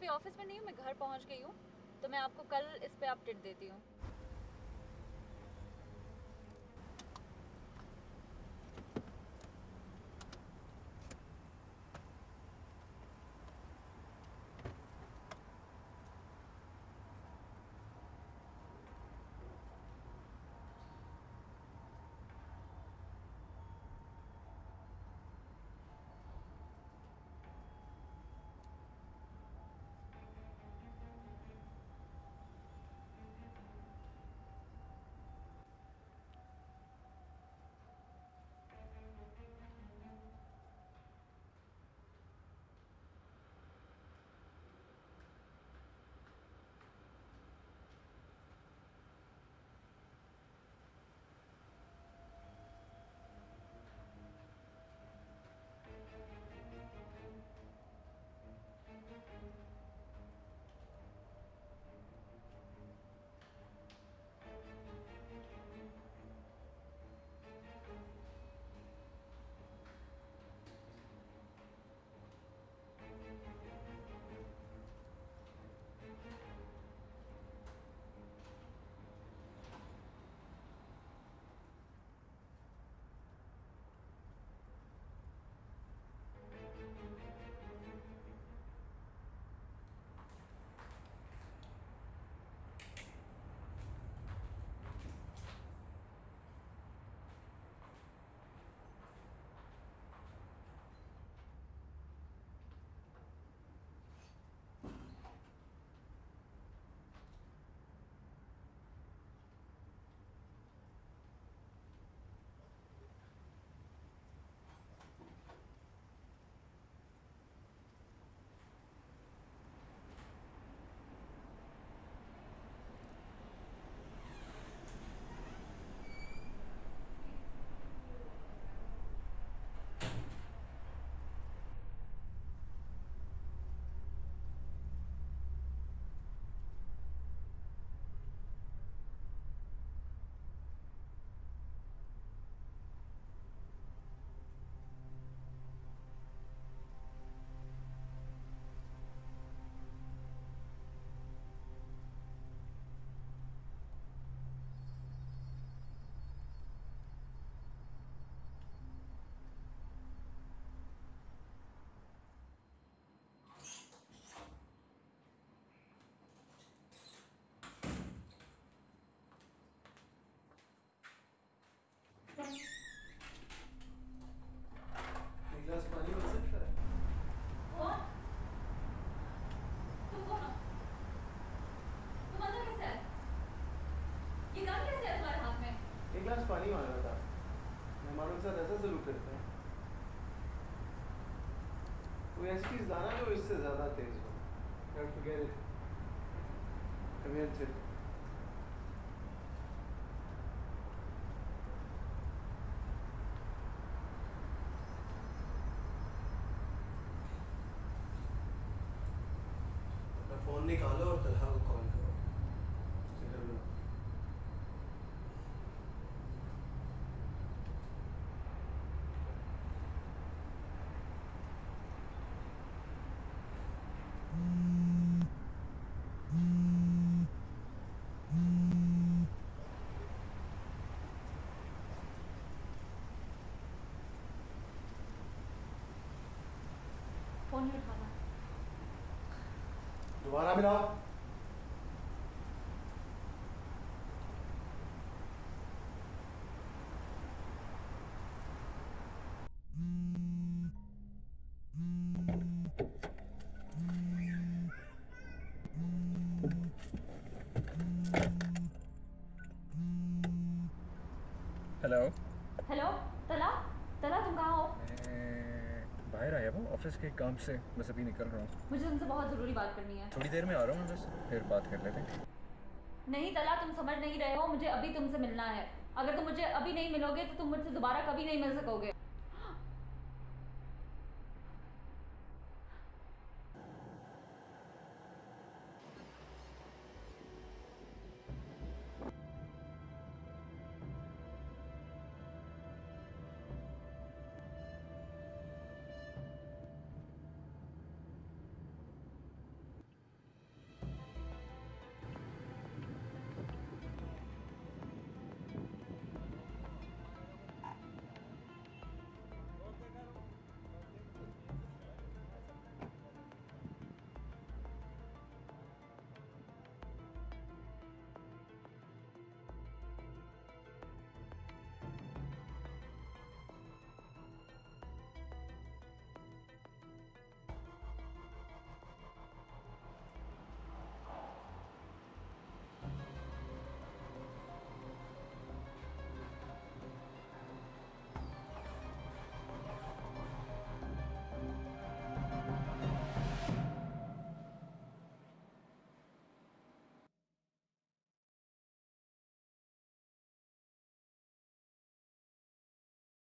Office में नहीं हूँ, मैं घर पहुँच गई हूँ, तो मैं आपको कल इस पे अपडेट देती हूँ। एक गिलास पानी मिल सकता है? कौन? तुम कौन हो? तुम अंदर कैसे आए? ये गन कैसे है तुम्हारे हाथ में? एक गिलास पानी मांग रहा था। मेहमानों के साथ ऐसा सलूक करते हैं। कोई ऐसी चीज लाना जो इससे ज्यादा तेज हो। Don't forget it. Come here, sit. अपना फोन निकालो और तलहा को कॉल करो। उसे कर लो। फोन नहीं उठाना। दोबारा मिलाओ। हेलो हेलो, तला? तला तुम कहाँ हो? मैं बाहर आया हूँ ऑफिस के काम से, बस अभी निकल रहा हूँ। मुझे तुमसे बहुत ज़रूरी बात करनी है। थोड़ी देर में आ रहा हूँ, बस फिर बात कर लेते हैं। नहीं तला, तुम समझ नहीं रहे हो, मुझे अभी तुमसे मिलना है। अगर तुम मुझे अभी नहीं मिलोगे तो तुम मुझसे दोबारा कभी नहीं मिल सकोगे।